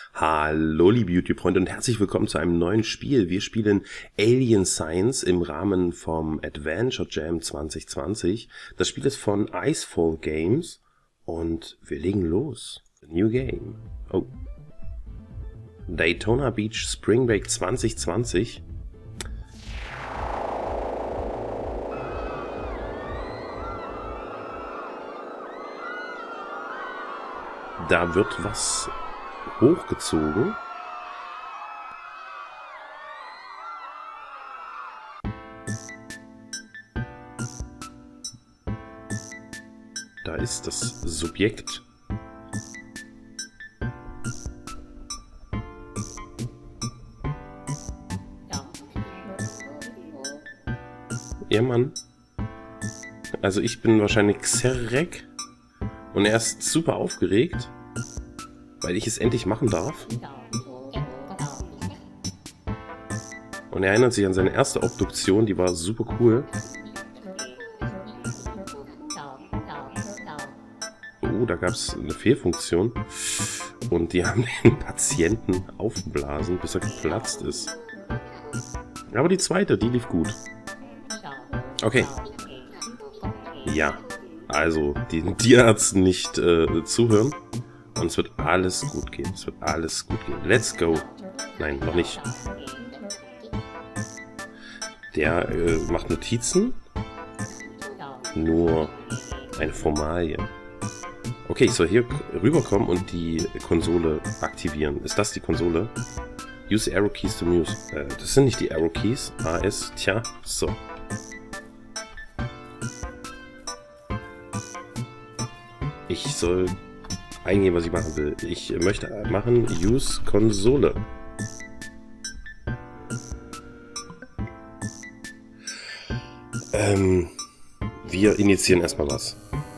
Hallo liebe YouTube-Freunde und herzlich willkommen zu einem neuen Spiel. Wir spielen Alien Science im Rahmen vom Adventure Jam 2020. Das Spiel ist von Icefall Games und wir legen los. New Game. Oh. Daytona Beach Spring Break 2020. Da wird was hochgezogen. Da ist das Subjekt. Ja, Mann. Also ich bin wahrscheinlich Xerrek und er ist super aufgeregt, weil ich es endlich machen darf. Und er erinnert sich an seine erste Obduktion, die war super cool. Oh, da gab es eine Fehlfunktion. Und die haben den Patienten aufgeblasen, bis er geplatzt ist. Aber die zweite, die lief gut. Okay. Ja, also den Tierärzten nicht zuhören. Und es wird alles gut gehen. Es wird alles gut gehen. Let's go. Nein, noch nicht. Der macht Notizen. Nur eine Formalie. Okay, ich soll hier rüberkommen und die Konsole aktivieren. Ist das die Konsole? Use Arrow Keys to Muse. Das sind nicht die Arrow Keys. AS. Tja, so. Ich soll eingeben, was ich machen will. Ich möchte machen Use Konsole. Wir initiieren erstmal was.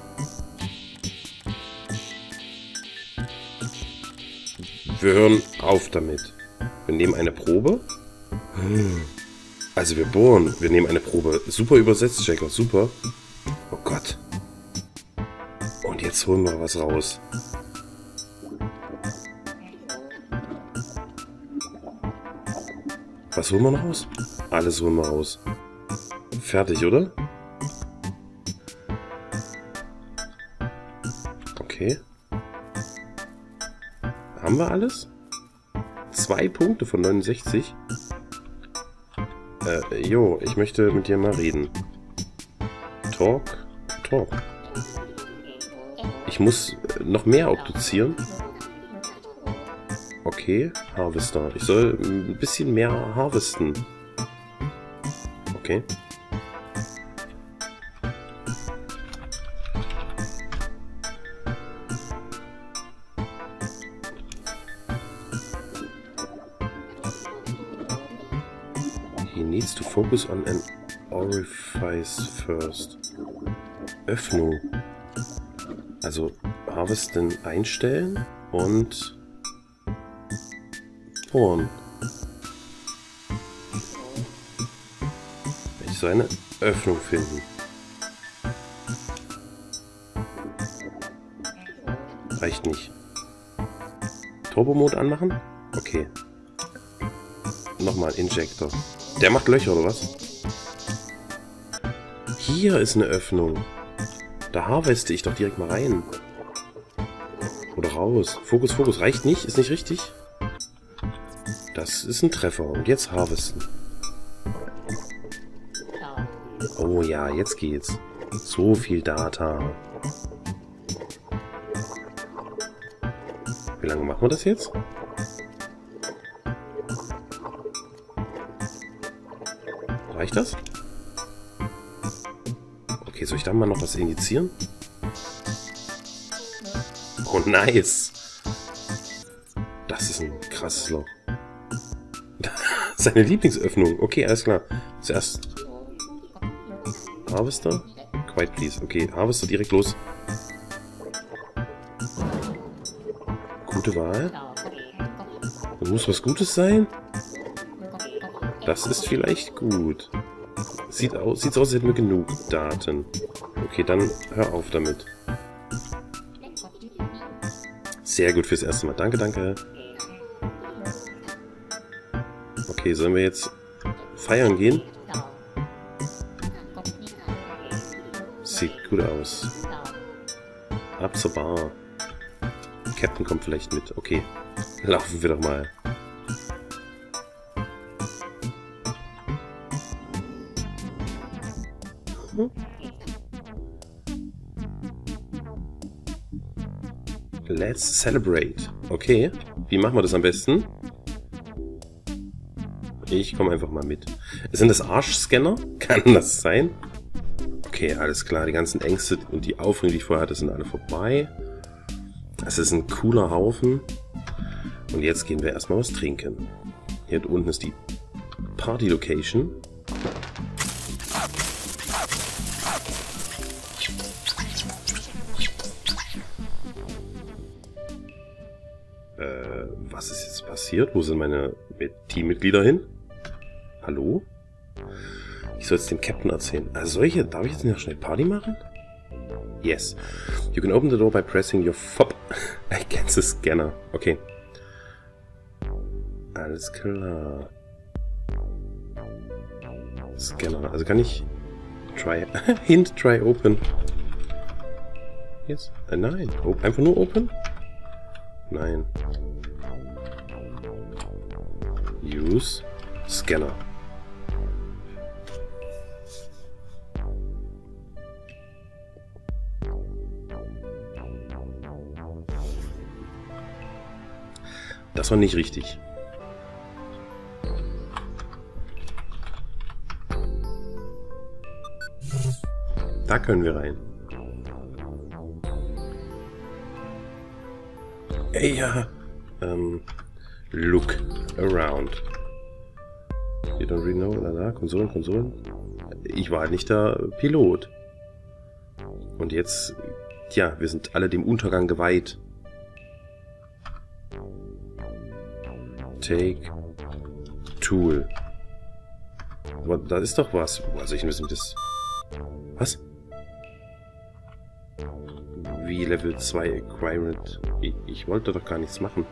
Wir hören auf damit. Wir nehmen eine Probe. Also wir bohren. Wir nehmen eine Probe. Super übersetzt, Checker. Super. Oh Gott. Und jetzt holen wir was raus. Was holen wir noch raus? Alles holen wir raus. Fertig, oder? Okay. Haben wir alles? 2 Punkte von 69. Jo, ich möchte mit dir mal reden. Talk. Ich muss noch mehr obduzieren. Okay, Harvester. Ich soll ein bisschen mehr harvesten. Okay. He needs to focus on an orifice first. Öffnung. Also Harvesten einstellen und bohren. Ich soll eine Öffnung finden. Reicht nicht. Turbo-Mode anmachen? Okay. Nochmal Injector. Der macht Löcher, oder was? Hier ist eine Öffnung. Da harveste ich doch direkt mal rein. Oder raus. Fokus, Fokus. Reicht nicht? Ist nicht richtig? Das ist ein Treffer. Und jetzt harvesten. Oh ja, jetzt geht's. So viel Data. Wie lange machen wir das jetzt? Reicht das? Okay, soll ich dann mal noch was injizieren? Oh, nice. Das ist ein krasses Loch. Seine Lieblingsöffnung. Okay, alles klar. Zuerst Harvester. Quiet, please. Okay, Harvester direkt los. Gute Wahl. Das muss was Gutes sein. Das ist vielleicht gut. Sieht's aus, als hätten wir genug Daten. Okay, dann hör auf damit. Sehr gut fürs erste Mal. Danke, danke. Okay, sollen wir jetzt feiern gehen? Sieht gut aus. Ab zur Bar. Captain kommt vielleicht mit. Okay, laufen wir doch mal. Let's celebrate. Okay, wie machen wir das am besten? Ich komme einfach mal mit. Sind das Arschscanner? Kann das sein? Okay, alles klar. Die ganzen Ängste und die Aufregung, die ich vorher hatte, sind alle vorbei. Das ist ein cooler Haufen. Und jetzt gehen wir erstmal was trinken. Hier unten ist die Party-Location. Was ist jetzt passiert? Wo sind meine Teammitglieder hin? Hallo? Ich soll es dem Captain erzählen. Also darf ich jetzt noch schnell Party machen? Yes. You can open the door by pressing your fob against the scanner. Okay. Alles klar. Scanner. Also kann ich try hint try open. Yes. Nein. Einfach nur open? Nein. Use Scanner. Das war nicht richtig. Da können wir rein. Ey, ja. Look around. You don't really know, lala, Konsolen. Ich war halt nicht der Pilot. Und jetzt, ja, wir sind alle dem Untergang geweiht. Take Tool. Aber da ist doch was. Woher soll ich wissen, das... Was? Wie Level 2 Acquired? Ich wollte doch gar nichts machen.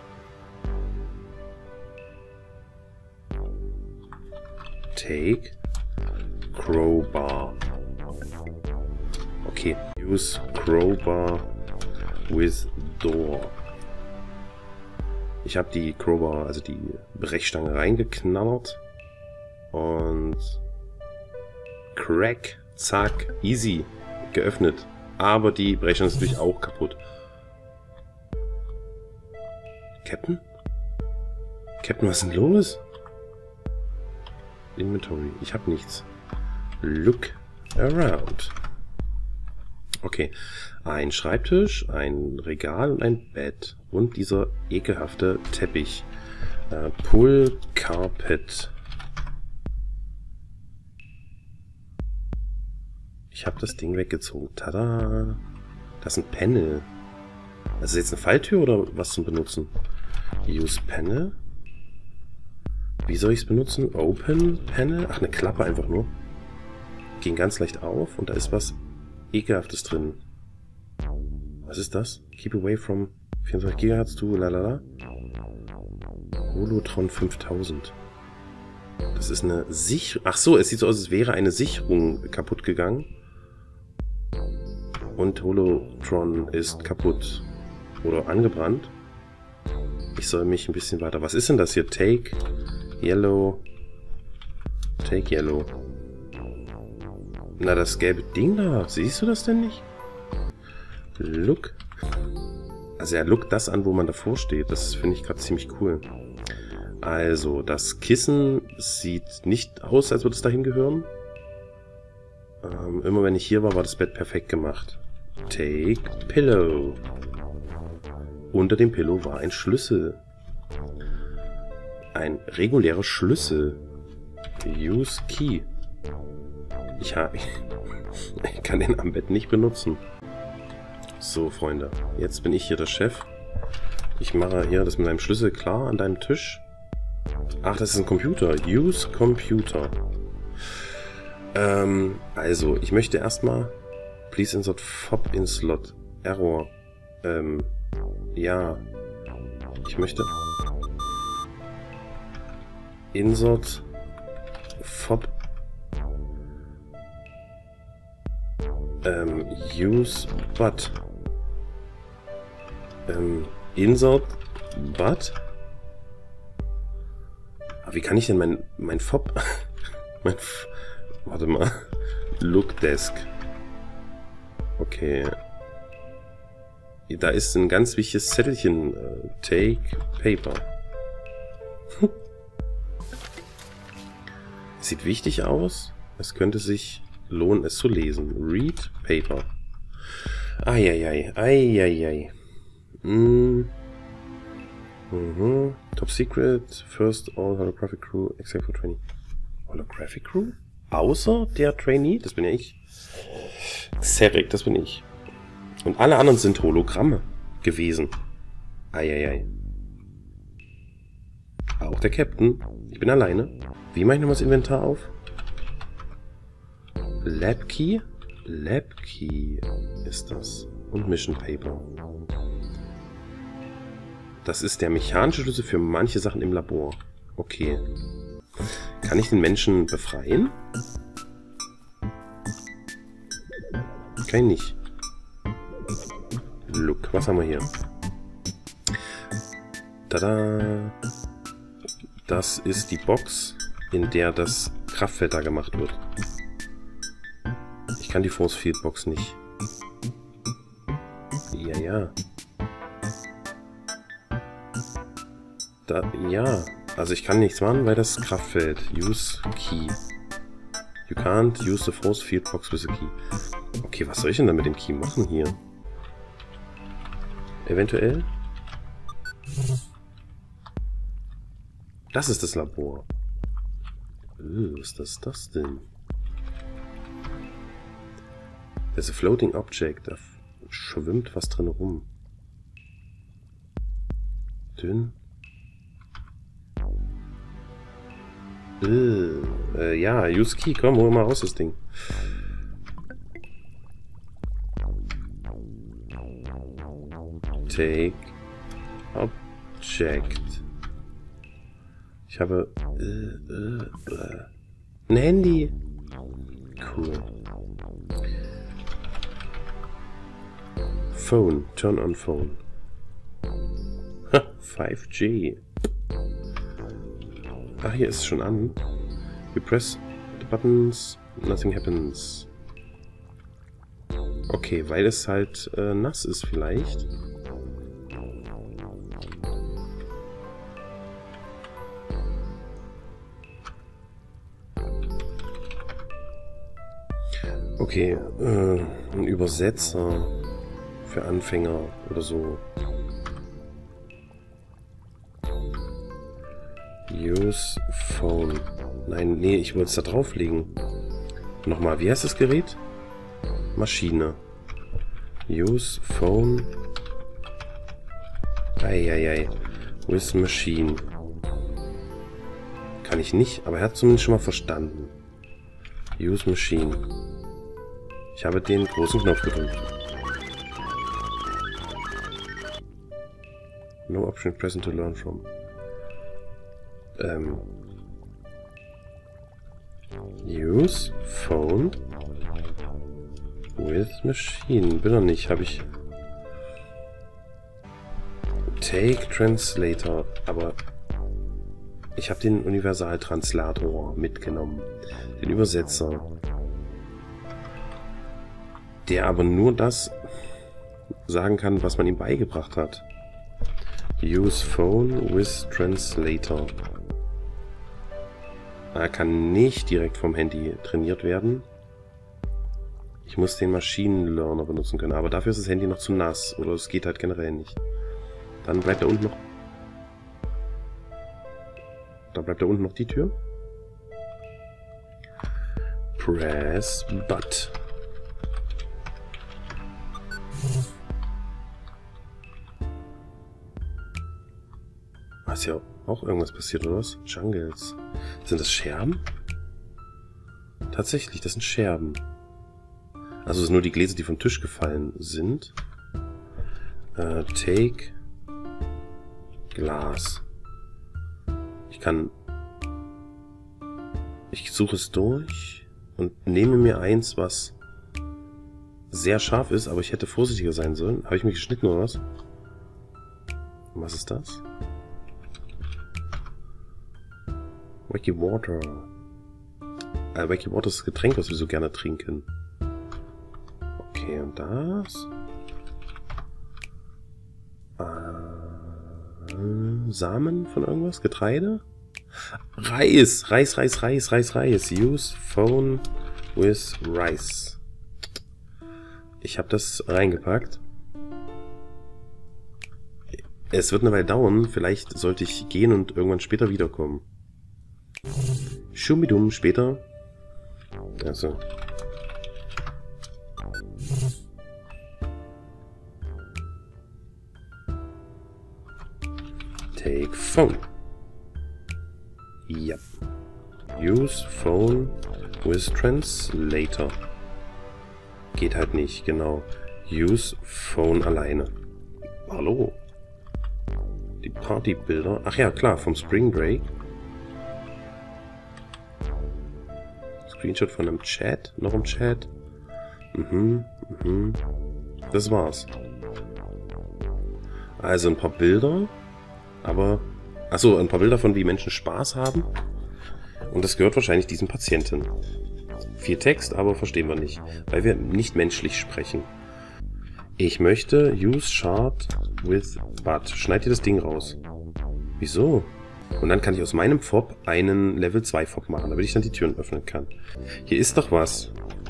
Take Crowbar. Okay. Use Crowbar with Door. Ich habe die Crowbar, also die Brechstange reingeknallert. Und Crack, zack, easy, geöffnet. Aber die Brechstange ist natürlich auch kaputt. Captain? Captain, was ist denn los? Inventory, ich habe nichts. Look around. Okay, ein Schreibtisch, ein Regal und ein Bett. Und dieser ekelhafte Teppich. Pull Carpet. Ich habe das Ding weggezogen. Tada! Das ist ein Panel. Das ist jetzt eine Falltür oder was zum Benutzen? Use Panel. Wie soll ich es benutzen? Open Panel? Ach, eine Klappe einfach nur. Ging ganz leicht auf und da ist was Ekelhaftes drin. Was ist das? Keep away from 24 GHz to lalala. Holotron 5000. Das ist eine Sicherung. Ach so, es sieht so aus, als wäre eine Sicherung kaputt gegangen. Und Holotron ist kaputt. Oder angebrannt. Ich soll mich ein bisschen weiter... Was ist denn das hier? Take Yellow. Take Yellow. Na, das gelbe Ding da. Siehst du das denn nicht? Look. Also er lookt das an, wo man davor steht. Das finde ich gerade ziemlich cool. Also, das Kissen sieht nicht aus, als würde es dahin gehören. Immer wenn ich hier war, war das Bett perfekt gemacht. Take Pillow. Unter dem Pillow war ein Schlüssel. Ein regulärer Schlüssel. Use Key. Ich kann den am Bett nicht benutzen. So, Freunde. Jetzt bin ich hier der Chef. Ich mache hier das mit einem Schlüssel klar an deinem Tisch. Ach, das ist ein Computer. Use Computer. Also, ich möchte erstmal... Please insert fob in slot. Error. Ja. Ich möchte... Insert Fob use but insert but. Aber wie kann ich denn mein Fob warte mal. Look Desk. Okay. Da ist ein ganz wichtiges Zettelchen. Take Paper. Sieht wichtig aus. Es könnte sich lohnen, es zu lesen. Read Paper. Eieiei. Eieiei. Top Secret. First all Holographic Crew except for Trainee. Holographic Crew? Außer der Trainee? Das bin ja ich. Xeric, das bin ich. Und alle anderen sind Hologramme gewesen. Eieiei. Auch der Captain. Ich bin alleine. Wie mache ich nochmal das Inventar auf? Lab Key? Lab Key ist das. Und Mission Paper. Das ist der mechanische Schlüssel für manche Sachen im Labor. Okay. Kann ich den Menschen befreien? Kann ich nicht. Look, was haben wir hier? Tada! Das ist die Box, in der das Kraftfeld da gemacht wird. Ich kann die Force Field Box nicht. Ja. Ja. Also ich kann nichts machen, weil das Kraftfeld. Use Key. You can't use the Force Field Box with a Key. Okay, was soll ich denn dann mit dem Key machen hier? Eventuell? Das ist das Labor. Was ist das denn? There's a floating object. Da schwimmt was drin rum. Dünn. Ja, use Key. Komm, hol mal raus das Ding. Take Object. Ich habe ein Handy. Cool. Phone. Turn on phone. 5G. Ach, hier ist es schon an. You press the buttons, nothing happens. Okay, weil es halt nass ist vielleicht. Okay, ein Übersetzer für Anfänger oder so. Use Phone. Nein, nee, ich wollte es da drauflegen. Nochmal, wie heißt das Gerät? Maschine. Use Phone. Eieiei. With Machine. Kann ich nicht, aber er hat zumindest schon mal verstanden. Use Machine. Ich habe den großen Knopf gedrückt. No option present to learn from. Use Phone with Machine. Bin noch nicht, habe ich. Take Translator. Aber ich habe den Universaltranslator mitgenommen. Den Übersetzer. Der aber nur das sagen kann, was man ihm beigebracht hat. Use Phone with Translator. Er kann nicht direkt vom Handy trainiert werden. Ich muss den Maschinenlerner benutzen können, aber dafür ist das Handy noch zu nass. Oder es geht halt generell nicht. Dann bleibt da unten noch... Da bleibt da unten noch die Tür. Press But. Ist ja auch irgendwas passiert, oder was? Jungles. Sind das Scherben? Tatsächlich, das sind Scherben. Also es sind nur die Gläser, die vom Tisch gefallen sind. Take Glas. Ich kann Ich suche es durch und nehme mir eins, was sehr scharf ist, aber ich hätte vorsichtiger sein sollen. Habe ich mich geschnitten oder was? Was ist das? Wacky Water. Wacky Water ist das Getränk, was wir so gerne trinken. Okay, und das? Samen von irgendwas? Getreide? Reis! Reis. Use phone with rice. Ich habe das reingepackt. Es wird eine Weile dauern. Vielleicht sollte ich gehen und irgendwann später wiederkommen. Schumidum, später. Also. Take phone. Ja. Use phone with translator. Geht halt nicht, genau. Use phone alleine. Hallo. Die Partybilder. Ach ja, klar, vom Spring Break. Screenshot von einem Chat. Noch im Chat. Das war's. Also ein paar Bilder. Aber... Achso, ein paar Bilder von wie Menschen Spaß haben. Und das gehört wahrscheinlich diesem Patienten. Viel Text, aber verstehen wir nicht. Weil wir nicht menschlich sprechen. Ich möchte use shard with but. Schneid dir das Ding raus. Wieso? Und dann kann ich aus meinem Fob einen Level 2 Fob machen, damit ich dann die Türen öffnen kann. Hier ist doch was.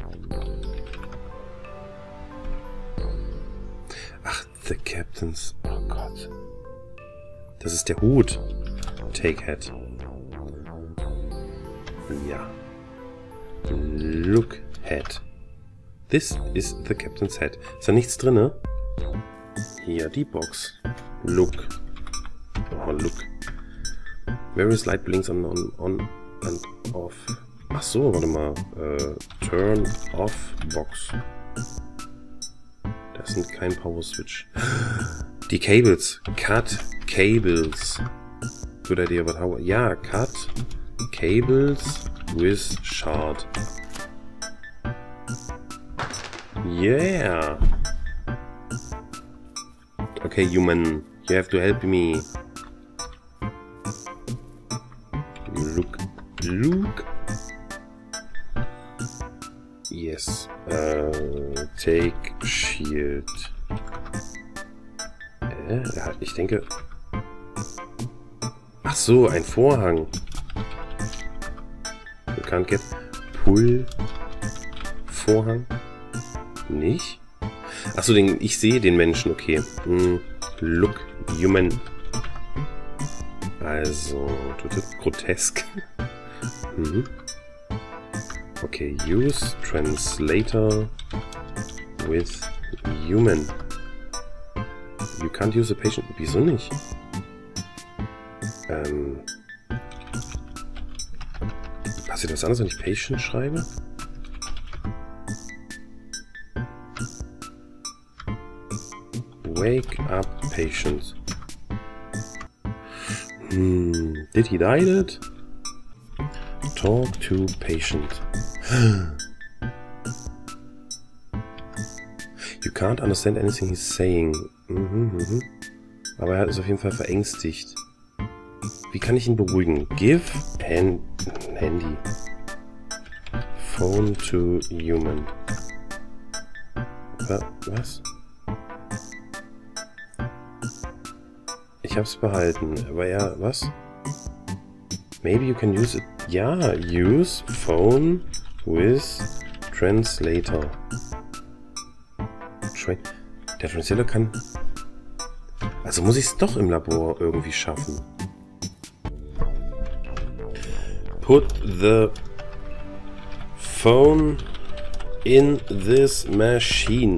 Ach, the Captain's... Oh Gott. Das ist der Hut. Take Hat. Ja. Look Hat. This is the Captain's Hat. Ist da nichts drin? Hier, die Box. Look. Oh, look. Various light blinks on and off. Ach so, warte mal. Turn off Box. Das sind kein Power Switch. Die Cables. Cut Cables. Good idea, but how? Ja, cut Cables with shard. Yeah. Okay, human. You have to help me. Luke. Yes. Take shield. Ich denke... Ach so, ein Vorhang. You can't get... Pull... Vorhang? Nicht? Ach so, ich sehe den Menschen, okay. Look, human. Also, tut das grotesk. Okay, use translator with human. You can't use a patient. Wieso nicht? Passiert was anderes, wenn ich patient schreibe? Wake up patient. Did he die it? Talk to patient. You can't understand anything he's saying. Aber er ist auf jeden Fall verängstigt. Wie kann ich ihn beruhigen? Give Handy. Phone to human. Was? Ich hab's behalten. Aber ja, was? Maybe you can use it. Ja, use phone with translator. Der Translator kann... Also muss ich es doch im Labor irgendwie schaffen. Put the phone in this machine.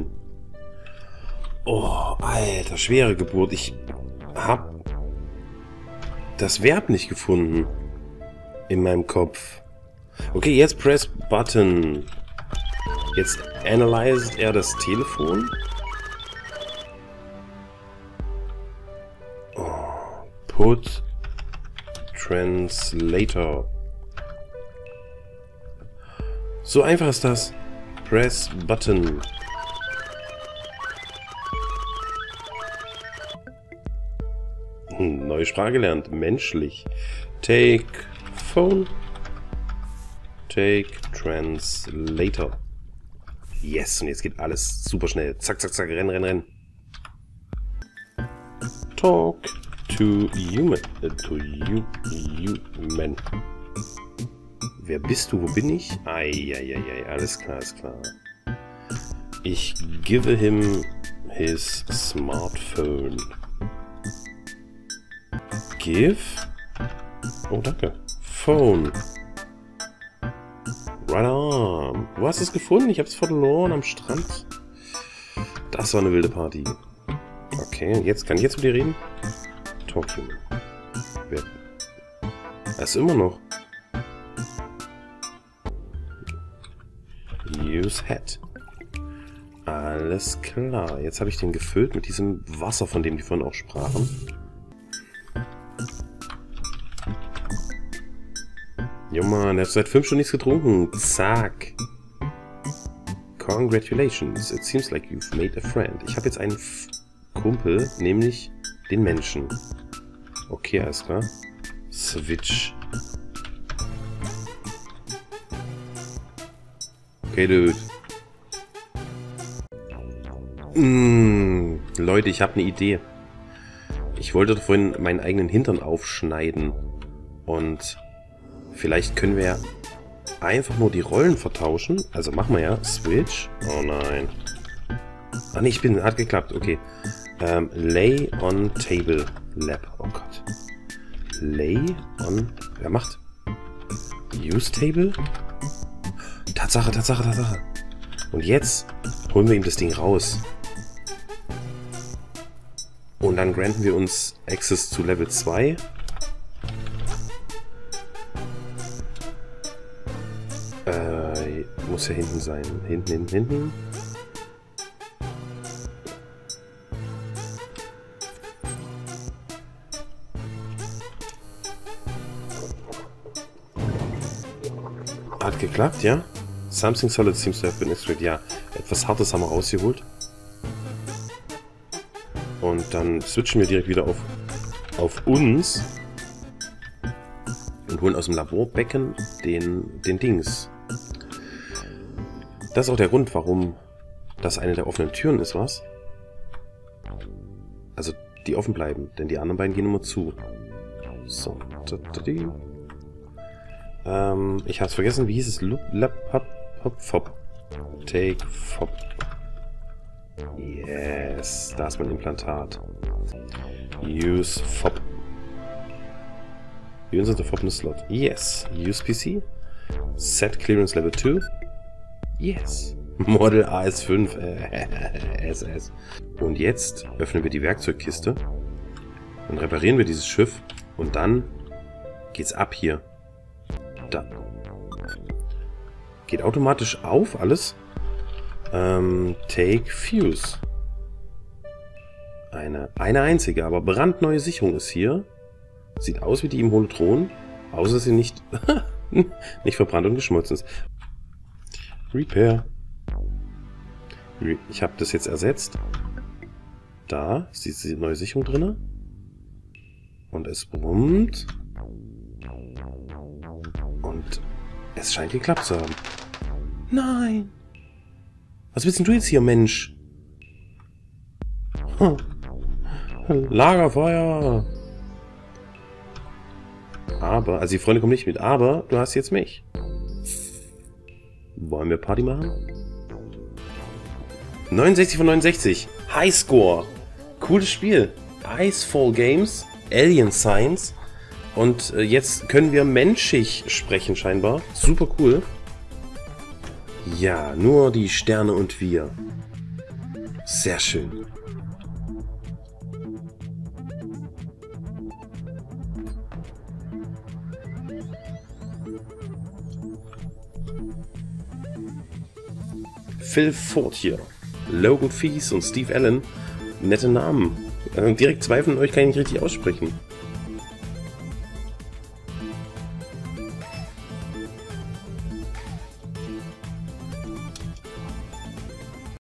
Oh, alter, schwere Geburt. Ich hab das Verb nicht gefunden in meinem Kopf. Okay, jetzt press Button. Jetzt analysiert er das Telefon. Oh, put Translator. So einfach ist das. Press Button. Neue Sprache gelernt. Menschlich. Take Phone. Take Translator. Yes, und jetzt geht alles super schnell. Zack, zack, zack, renn, renn, renn. Talk to human. Human. Wer bist du? Wo bin ich? Eieiei, alles klar, alles klar. Ich give him his smartphone. Give? Oh, danke. Phone. Right on. Du hast es gefunden? Ich hab's verloren am Strand. Das war eine wilde Party. Okay, jetzt kann ich jetzt mit dir reden? Talk to me. Wer? Er ist immer noch. Use Head. Alles klar. Jetzt habe ich den gefüllt mit diesem Wasser, von dem die vorhin auch sprachen. Junge, er hat seit 5 Stunden nichts getrunken. Zack. Congratulations. It seems like you've made a friend. Ich habe jetzt einen Kumpel, nämlich den Menschen. Okay, alles klar. Switch. Okay, dude. Leute, ich habe eine Idee. Ich wollte doch vorhin meinen eigenen Hintern aufschneiden. Und vielleicht können wir ja einfach nur die Rollen vertauschen. Also machen wir ja. Switch. Oh nein. Ah ne, hat geklappt. Okay. Lay on Table Lab. Oh Gott. Lay on... Wer macht? Use Table? Tatsache, Tatsache, Tatsache. Und jetzt holen wir ihm das Ding raus. Und dann granten wir uns Access zu Level 2. Muss ja hinten sein. Hinten. Hat geklappt, ja? Something solid seems to have been extracted. Ja, etwas Hartes haben wir rausgeholt. Und dann switchen wir direkt wieder auf uns. Und holen aus dem Laborbecken den Dings. Das ist auch der Grund, warum das eine der offenen Türen ist, was? Also, die offen bleiben, denn die anderen beiden gehen immer zu. So. Ich hab's vergessen, wie hieß es? Fop. Take Fop. Yes, da ist mein Implantat. Use Fop. Use the Fop in the slot. Yes. Use PC. Set Clearance Level 2. Yes. Model AS5. SS. Und jetzt öffnen wir die Werkzeugkiste. Dann reparieren wir dieses Schiff. Und dann geht's ab hier. Da. Geht automatisch auf alles. Take Fuse. Eine einzige, aber brandneue Sicherung ist hier. Sieht aus wie die im Holotron. Außer dass sie nicht verbrannt und geschmolzen ist. Repair. Ich habe das jetzt ersetzt. Da ist diese neue Sicherung drin. Und es brummt. Und es scheint geklappt zu haben. Nein! Was willst denn du jetzt hier, Mensch? Lagerfeuer! Aber, also die Freunde kommen nicht mit, aber du hast jetzt mich. Wollen wir Party machen? 69 von 69. Highscore. Cooles Spiel. Icefall Games. Alien Science. Und jetzt können wir menschig sprechen scheinbar. Super cool. Ja, nur die Sterne und wir. Sehr schön. Phil Ford hier. Logan Fees und Steve Allen. Nette Namen. Direkt 2 von euch kann ich nicht richtig aussprechen.